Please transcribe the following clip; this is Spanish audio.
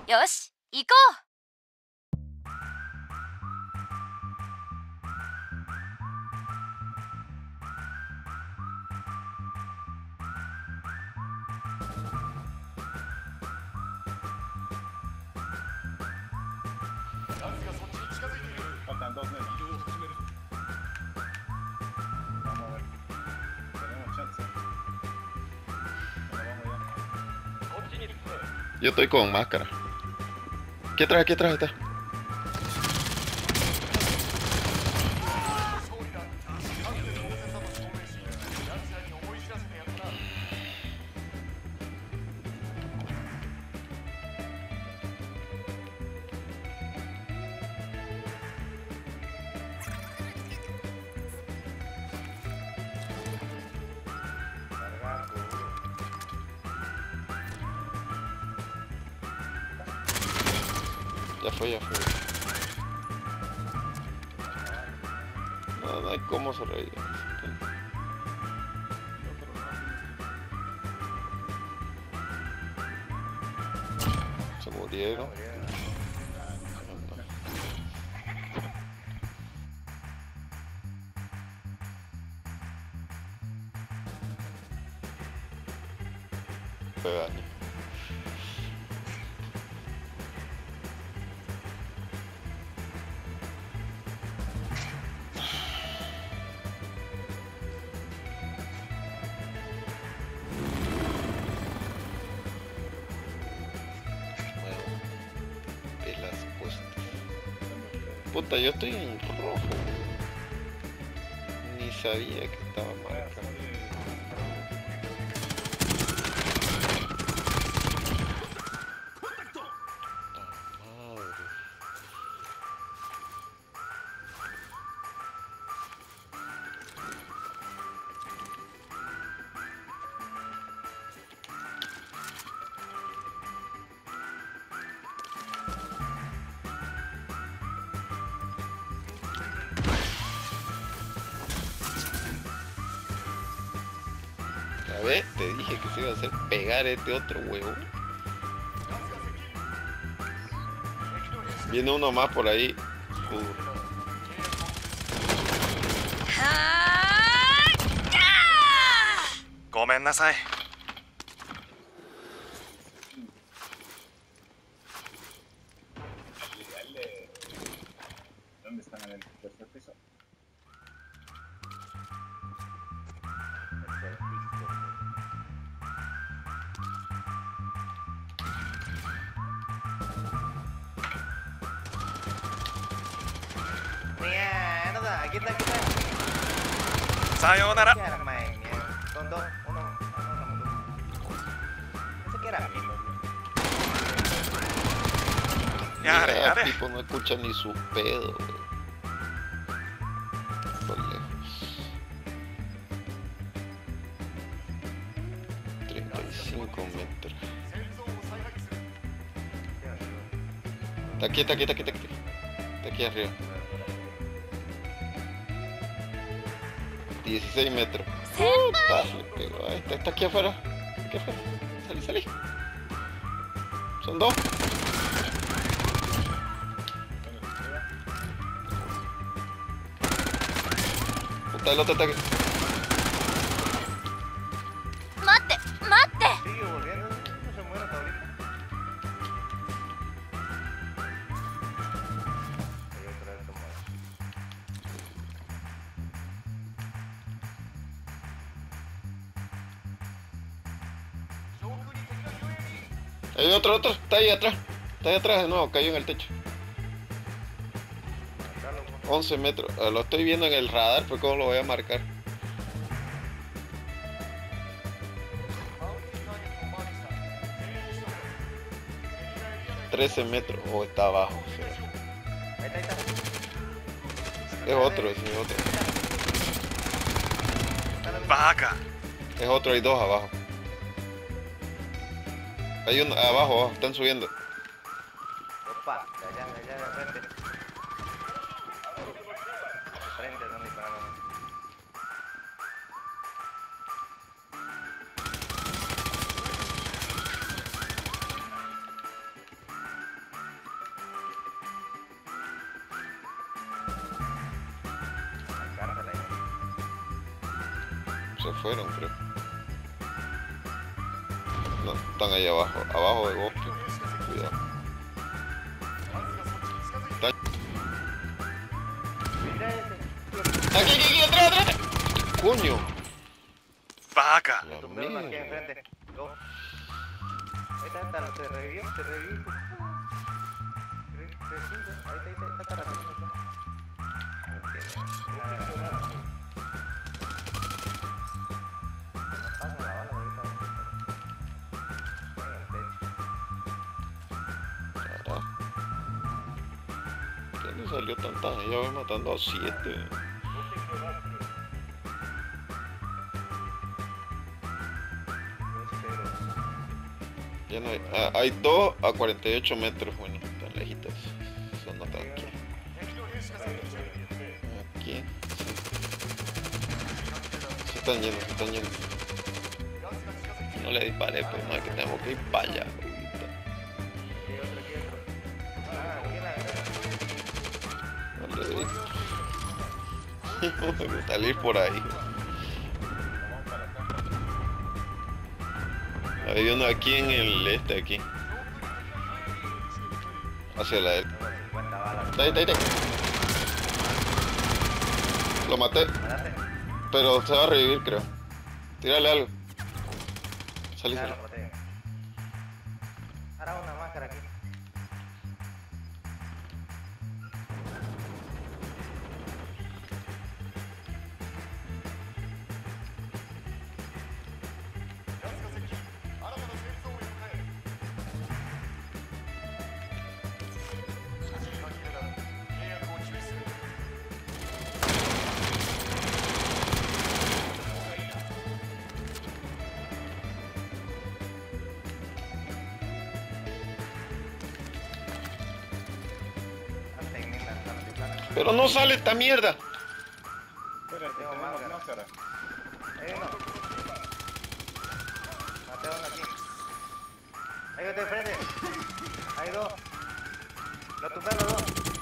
よし、行こう。 Faltan 2 menos. Vamos a ver. Tenemos chance. Vamos ya. Yo estoy con máscara. ¿Qué traes? ¿Qué traes? Está. Ya fue, ya fue. No, no hay cómo sobrevivir. Se murieron. Fue daño. Puta, yo estoy en rojo. Ni sabía que estaba marcado. Madre. A ver, te dije que se iba a hacer pegar este otro huevo. Viene uno más por ahí. Gomen nasai. ¿Dónde están en el tercer piso? Mierda, aquí está. Sayonara. ¿Qué era, man? Son dos, uno, ese que era. Yare, El yare. tipo no escucha ni sus pedos, güey. Por lejos. 35 metros. Está aquí, está aquí, está aquí, está aquí. Está aquí arriba. 16 metros. Puta, le pegó. Ahí está, está aquí afuera. Aquí afuera. Salí, salí. Son dos. Puta, el otro está aquí. 待って、待って。 Sigue volviendo, no se muere hasta ahorita. Hay otra vez como Hay otro, otro. Está ahí atrás. Está ahí atrás de nuevo. Cayó en el techo. 11 metros. Lo estoy viendo en el radar, pero ¿cómo lo voy a marcar? $13 metros. Oh, está abajo. ahí está. Es otro, ese es otro. Vaca. Es otro, hay dos abajo. Hay uno abajo, abajo. Están subiendo. Opa, de allá de frente. Frente, están disparando. se fueron, creo. No, están ahí abajo. Abajo de Ghost. Cuidado. Mira ese. Aquí, atrás. Coño. バカ La Tu perro aquí mierda. enfrente. Go. Ahí está, te revivió. Ahí está la persona. Carajo. ¿Qué le salió tanta? Ya voy matando a 7. Ya no hay. Hay 2 a 48 metros. Bueno, están lejitas. Son no tan aquí. Aquí. Se están yendo. No le disparé, pues no es que tenemos que ir para allá. Ahorita. Vale. Salir por ahí. Hay uno aquí en el aquí. Hacia la derecha. Ahí. Lo maté. Pero se va a revivir, creo. Tírale algo. Salí. Ahora una máscara aquí. Pero no sale esta mierda. Espérate, tenemos máscara. Hay uno. Maté a uno aquí. Hay otro de frente. Hay dos. Lo tumbaron los dos.